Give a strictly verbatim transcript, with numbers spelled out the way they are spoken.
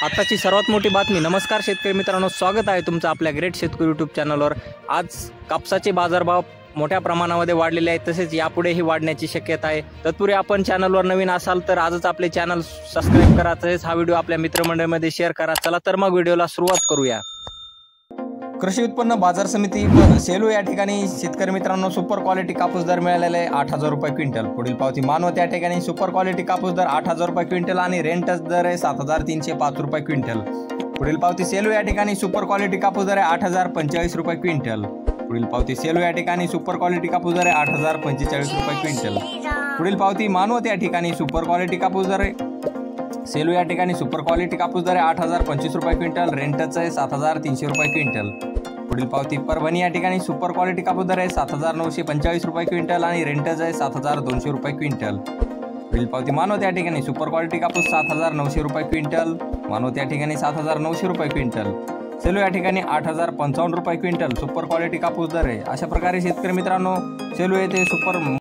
आताची सर्वात मोठी बातमी। नमस्कार शेतकरी मित्रांनो, स्वागत आहे तुमचं आपल्या ग्रेट शेतकरी यूट्यूब चॅनलवर। आज कापसाचे बाजारभाव मोठ्या प्रमाणामध्ये वाढलेले आहेत, तसेच यापुढेही वाढण्याची शक्यता आहे। तत्पूर्वी आपण चॅनलवर नवीन असाल तर आजच आपले चॅनल सबस्क्राइब करा, तसेच हा व्हिडिओ आपल्या मित्रमंडळीमध्ये शेअर करा। चला तर मग व्हिडिओला सुरुवात करूया। कृषी उत्पन्न बाजार समिती सेलू या ठिकाणी शेतकरी मित्रांनो सुपर क्वालिटी कापूस दर मिळालेला आहे आठ हजार रुपये क्विंटल। पुढील पावती मानवत या ठिकाणी सुपर क्वालिटी कापूस दर आठ हजार रुपये क्विंटल आणि रेंटच दर आहे सात हजार तीनशे पाच रुपये क्विंटल। पुढील पावती सेलू या ठिकाणी सुपर क्वालिटी कापूस दर आहे आठ हजार पंचेचाळीस रुपये क्विंटल। पुढील पावती सेलू या ठिकाणी सुपर क्वालिटी कापूस दर आहे आठ हजार पंचेचाळीस रुपये क्विंटल। पुढील पावती मानवत या ठिकाणी सुपर क्वालिटी कापूस दर आहे सेलू या ठिकाणी सुपर क्वालिटी कापूस दर आहे आठ हजार पंचवीस रुपये क्विंटल, रेंटच आहे सात हजार तीनशे रुपये क्विंटल। पुढील पावती परभणी या ठिकाणी सुपर क्वालिटी कापूस दर आहे सात हजार नऊशे पंचेचाळीस रुपये क्विंटल आणि रेंटच आहे सात हजार दोनशे रुपये क्विंटल। पुढील पावती मानवत या ठिकाणी सुपर क्वालिटी कापूस सात हजार नऊशे रुपये क्विंटल, मानवत या ठिकाणी सात हजार नऊशे रुपये क्विंटल। सेलू या ठिकाणी आठ हजार पंचावन्न रुपये क्विंटल सुपर क्वालिटी कापूस दर आहे। अशा प्रकारे शेतकरी मित्रांनो सेलू येथे सुपर